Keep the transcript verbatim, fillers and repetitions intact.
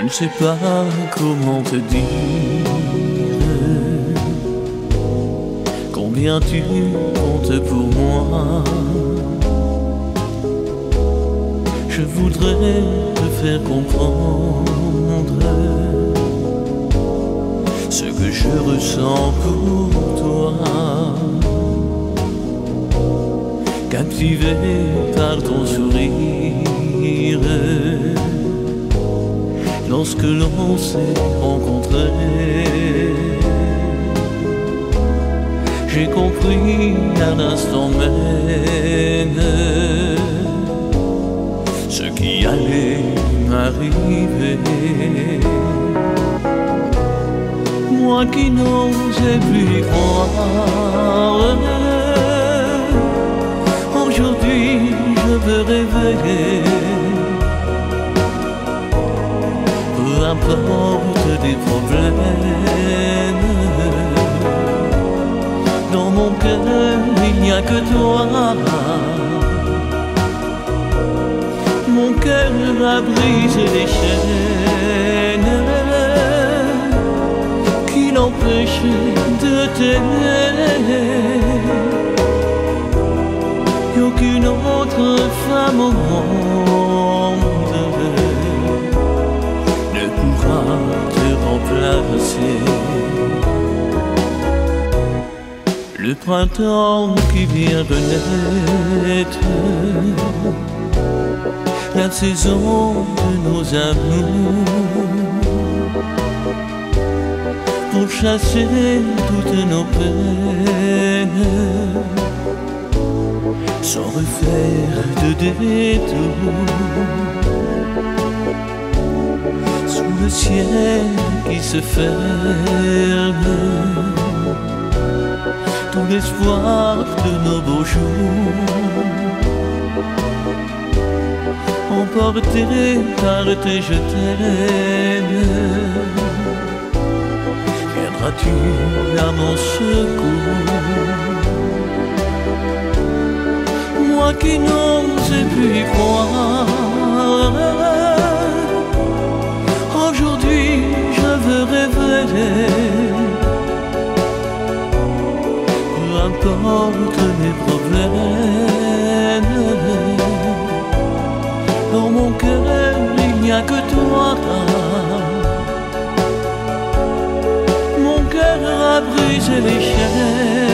ne sais pas comment te dire combien tu comptes pour moi. Je voudrais te faire comprendre ce que je ressens pour toi, captivé par ton sourire. Lorsque l'on s'est rencontré, j'ai compris à l'instant même ce qui allait m'arriver. Moi qui n'osais plus y croire, aujourd'hui je veux réveiller. Peu importe des problèmes, dans mon cœur il n'y a que toi. Mon cœur a brisé les chaînes qui l'empêchaient de t'aimer. Et aucune autre femme au monde ne pourra te remplacer. Le printemps qui vient de naître, la saison de nos amours, pour chasser toutes nos peines, sans refaire de détour. Sous le ciel qui se ferme, tout l'espoir de nos beaux jours, emporté par tes je t'aime, viendras-tu à mon secours? Moi qui n'osais plus y croire, aujourd'hui je veux révéler. Peu importe mes problèmes, dans mon cœur il n'y a que toi. Mon cœur a brisé les chaînes